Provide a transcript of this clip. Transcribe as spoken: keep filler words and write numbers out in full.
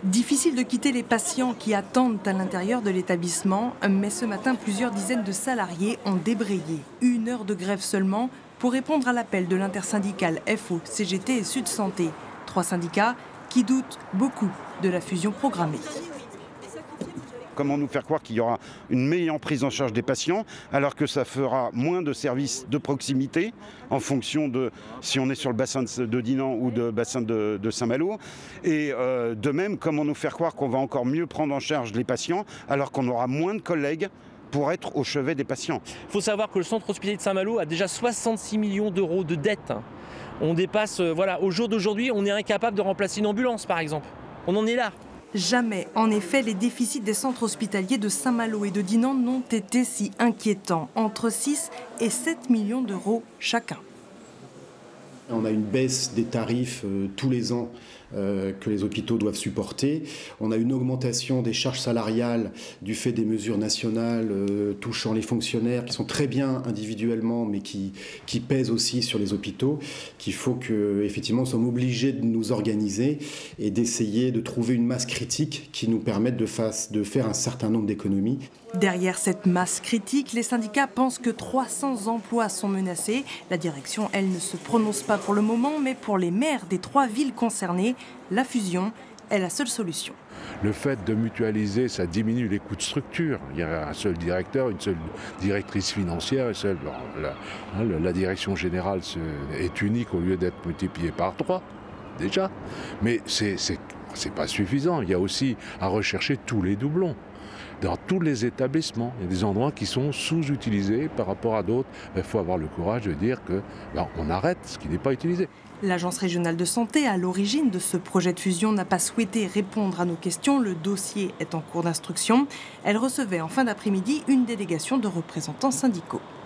Difficile de quitter les patients qui attendent à l'intérieur de l'établissement, mais ce matin, plusieurs dizaines de salariés ont débrayé. Une heure de grève seulement pour répondre à l'appel de l'intersyndicale F O, C G T et Sud Santé. Trois syndicats qui doutent beaucoup de la fusion programmée. Comment nous faire croire qu'il y aura une meilleure prise en charge des patients alors que ça fera moins de services de proximité en fonction de si on est sur le bassin de Dinan ou le bassin de, de Saint-Malo. Et euh, de même, comment nous faire croire qu'on va encore mieux prendre en charge les patients alors qu'on aura moins de collègues pour être au chevet des patients. Il faut savoir que le centre hospitalier de Saint-Malo a déjà soixante-six millions d'euros de dettes. On dépasse, euh, voilà, au jour d'aujourd'hui, on est incapable de remplacer une ambulance par exemple. On en est là. Jamais, en effet, les déficits des centres hospitaliers de Saint-Malo et de Dinan n'ont été si inquiétants, entre six et sept millions d'euros chacun. On a une baisse des tarifs euh, tous les ans euh, que les hôpitaux doivent supporter. On a une augmentation des charges salariales du fait des mesures nationales euh, touchant les fonctionnaires qui sont très bien individuellement mais qui, qui pèsent aussi sur les hôpitaux. Qu'il faut que, effectivement, nous sommes obligés de nous organiser et d'essayer de trouver une masse critique qui nous permette de, face, de faire un certain nombre d'économies. Derrière cette masse critique, les syndicats pensent que trois cents emplois sont menacés. La direction, elle, ne se prononce pas pour le moment, mais pour les maires des trois villes concernées, la fusion est la seule solution. Le fait de mutualiser, ça diminue les coûts de structure. Il y a un seul directeur, une seule directrice financière, et seule, la, la direction générale est unique au lieu d'être multipliée par trois, déjà. Mais c'est c'est pas suffisant. Il y a aussi à rechercher tous les doublons. Dans tous les établissements, il y a des endroits qui sont sous-utilisés par rapport à d'autres. Il faut avoir le courage de dire que ben, on arrête ce qui n'est pas utilisé. L'Agence régionale de santé, à l'origine de ce projet de fusion, n'a pas souhaité répondre à nos questions. Le dossier est en cours d'instruction. Elle recevait en fin d'après-midi une délégation de représentants syndicaux.